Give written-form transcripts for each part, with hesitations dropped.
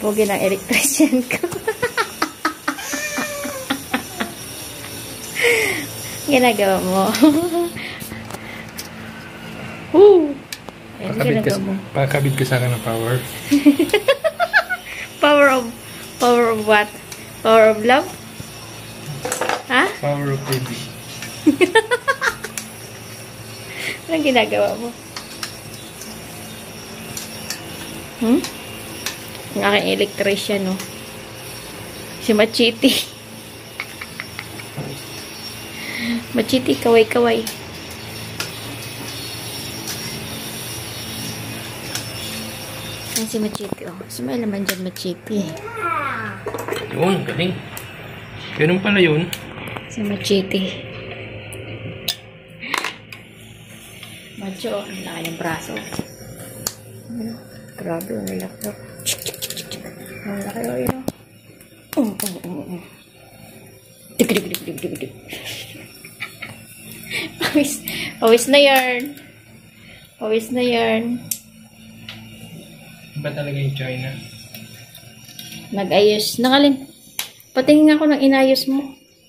Pogi ng electrician ko. Ginagawa mo. Woo! Pakabit ka sana ng power. Power of what? Power of love? Ha? Power of baby. Anong ginagawa mo? Ang aking electrician, no? Si Machiti. Machiti, kaway-kaway. Yan si Machiti, oh. Sumay naman dyan, Machiti. Yun, galing. Ganun pala yun. Si Machiti. Macho, ang laki ng braso. Ano? Grabe, ang laki. Ang laki, oh, yun. Pawis na yarn. Pawis na yarn. Ba talaga yung China? Nag-ayos. Nakalin. Patingin ako ng inayos mo.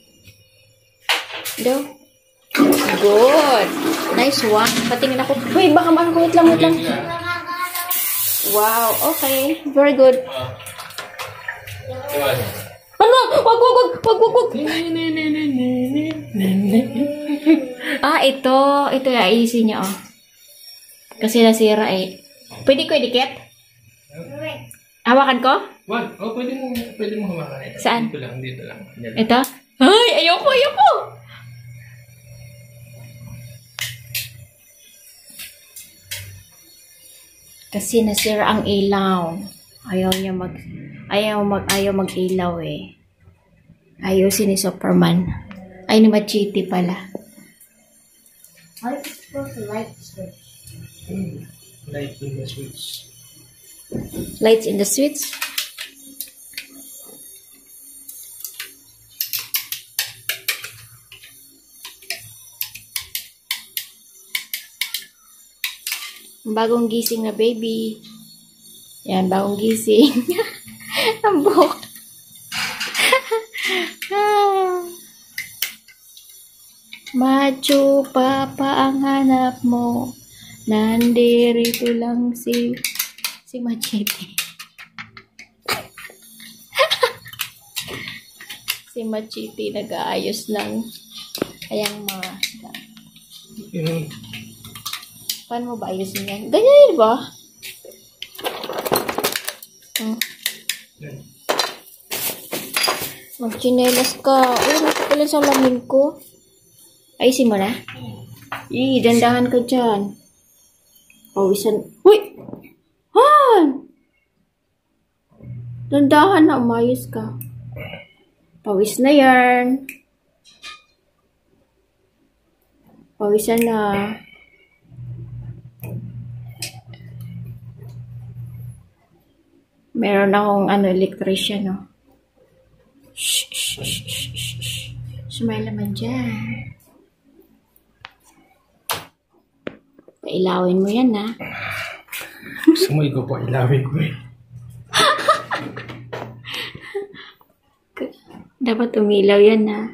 Daw. Good. Nice one. Patingin ako. Wait, baka wait lang. Wow. Okay. Very good. Ano? Wag. Ito. Ito yung ayusin niya, oh. Kasi nasira, eh. Pwede ko idikit? Hawakan ko? Wag. Oh, pwede mo hawakan ito. Saan? Dito lang. Ito? Ay, ayoko. Kasi nasira ang ilaw. Ayaw mag-ilaw, eh. Ayusin ni Superman. Ay, ni Machiti pala. How is it supposed to light switch? Light in the switch. Lights in the switch. Bagong gising na baby. Yan, bagong gising. Ang buhok. Macho papa ang hanap mo. Nandirito lang si Machiti. Si Machiti nag-aayos lang. Kayang mga... Paano mo ba ayusin yan? Ganyan ba? Magchinelas ka. Uy, nakapalan sa lamin ko. Ayusin mo na? Dandahan ka dyan. Pawisan. Uy! Han! Dandahan na, umayos ka. Pawis na yarn. Pawisan na. Meron akong electrician, no? Shh. Sumay naman dyan. Pailawin mo yan, ha? Sumay ko po, ilawin ko, eh. Dapat umilaw yan, ha?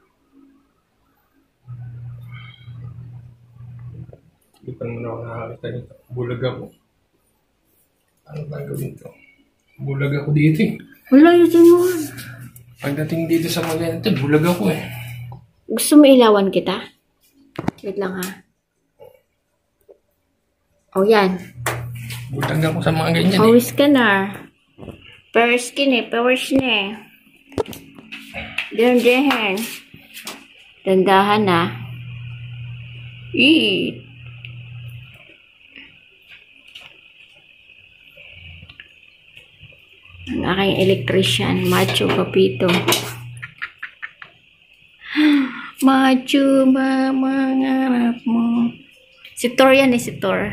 Hindi pa naman ako nakakita nito. Bulag ako. Ano ba gawin ko? Bulag ako dito, eh. Wala yun mo. Pagdating dito sa mga ganito, bulag ako, eh. Gusto mo ilawan kita? Wait lang, ha? O, yan. Bulag ako sa mga ganyan, eh. Pawis ka na. Power skin, eh. Powers na, eh. Diyan. Dandahan, na. Eat. Ang aking electrician, Macho Papito. Macho, mangarap mo. Si Thor yan, eh, si Thor.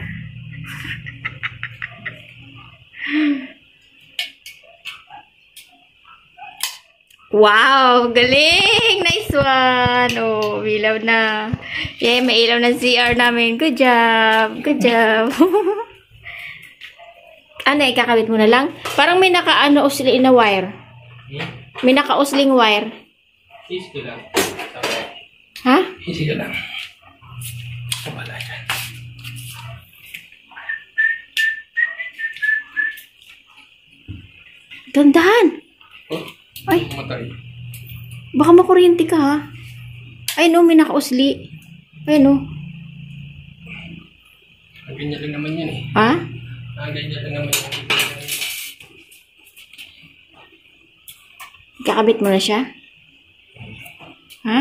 Wow, galing! Nice one! Oh, ilaw na. Yeah, may ilaw na CR namin. Good job! Ano, ikakabit mo na lang? Parang may naka-ano usli na wire. May naka-usling wire. Easy ka lang. Ha? Easy ka lang. Wala dyan. Dandahan. Oh, Ay, matay. baka makuryente ka ha. Ay no, may naka-usli. Ay no. Ang ganyan lang naman yan eh. Ha? Ang ganyan lang naman yan. Ikakabit mo na siya? Ha?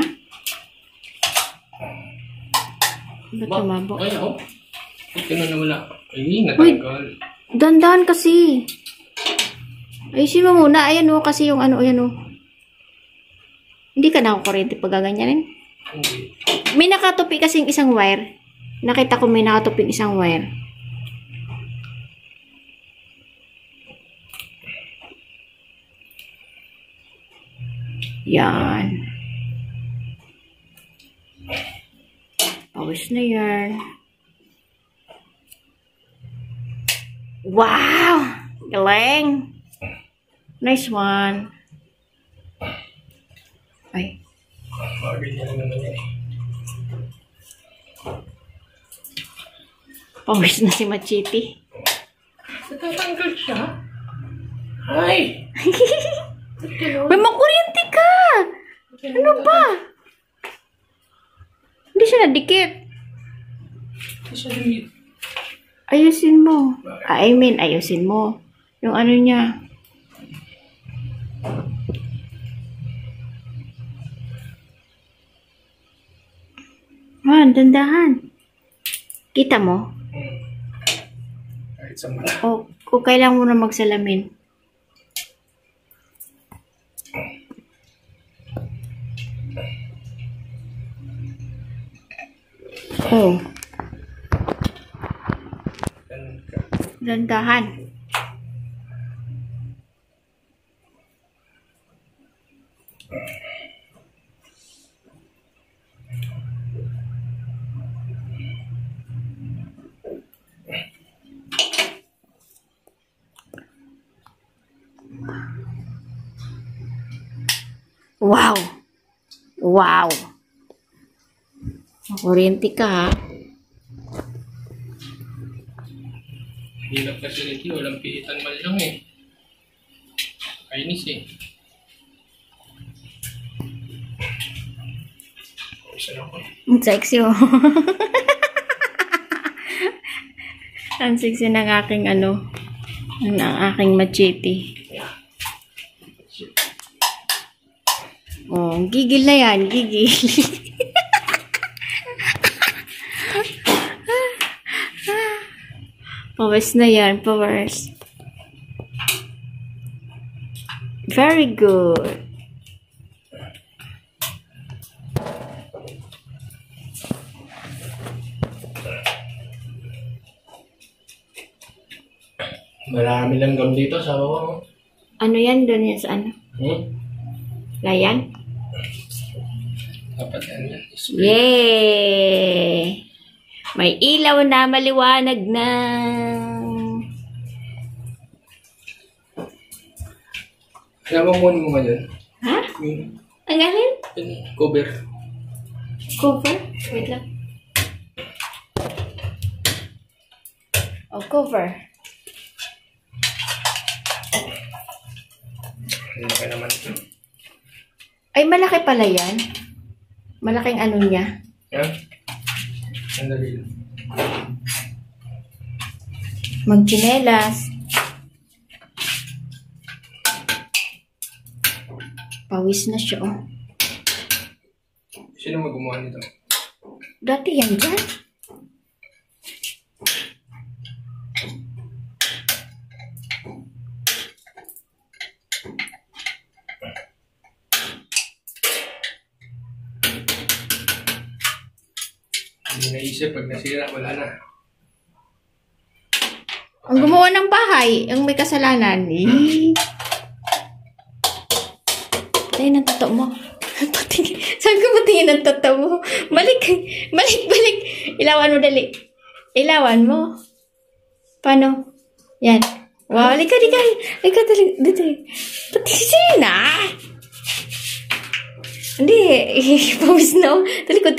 Ba't tumabo? Ay, ako. Ito na nawala. Ay, natanggal. Dandahan kasi. Ayusin mo muna. Ayan o, kasi yung ano, ayan o. Hindi ka nakakuryente pag gaganyanin. Hindi. May nakatupi kasing isang wire. Nakita ko may nakatuping isang wire. Yan. Pawis na yan. Wow! Galing! Nice one. Ay. Mga ganyan lang naman yan eh. Pawis na si Machiti. Natatanggal siya? Ay! May makuryente ka! Ano ba? Hindi siya nadikit. Hindi siya lumit. Ayusin mo. I mean, ayusin mo. Yung ano niya. Dandahan. Kita mo? Kahit sa mata. O kailangan mo na magsalamin. Oh. Dandahan. Wow. Wow. Makuryente ka ha. Hirap kasi nito. Walang piitan man lang eh. Kainis eh. Isa na ko. Ang sexy oh. Ang sexy ng aking ano. Ng aking machete. Oh, gigil na yan. Gigil. Pawis na yan. Pawis. Very good. Marami lang gam dito sa bawah mo. Ano yan? Doon yan sa ano? Layan? Dapat yan yan. Yay! May ilaw na maliwanag na. Pinamamon mo ngayon. Ha? Ang alin? Cover. Cover? Wait lang. Oh, cover. Laki naman ito. Ay, malaki pala yan. Malaking ano niya. Yan. Sandali lang. Magchinelas. Pawis na siya, oh. Sino mag-gumawa nito? Dati yan dyan. Hindi naisip. Pag nasira, wala na. Ang gumawa ng bahay, ang may kasalanan. Tayo ng totoo mo. Saan ka patingin ng totoo mo? Balik. Ilawan mo dali. Ilawan mo. Paano? Yan. Wow, halika. Halika, dito. Pati si Serena. Hindi, pawis na. Talikod.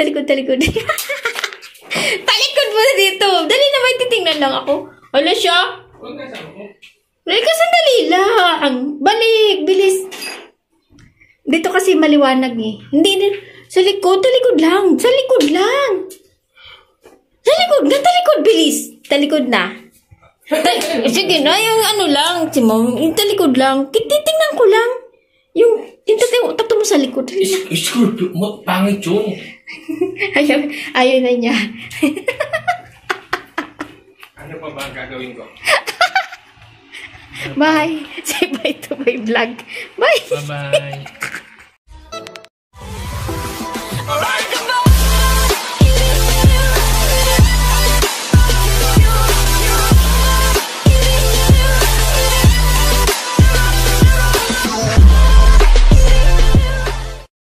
Talikod mo na dito. Dali na, may titingnan lang ako. Wala siya. Huwag na sama ko. Halika, sandali lang. Balik, bilis. Dito kasi maliwanag eh. Hindi na. Sa likod lang. Sa likod lang. Talikod, bilis. Talikod na. Sige na, yung ano lang, si Mom, yung talikod lang. Titingnan ko lang. Yung tato mo sa likod. Scorpio, pangit yun. Ayaw na niya. Ano pa ba ang gagawin ko? Bye. Say bye to my vlog. Bye. Bye-bye.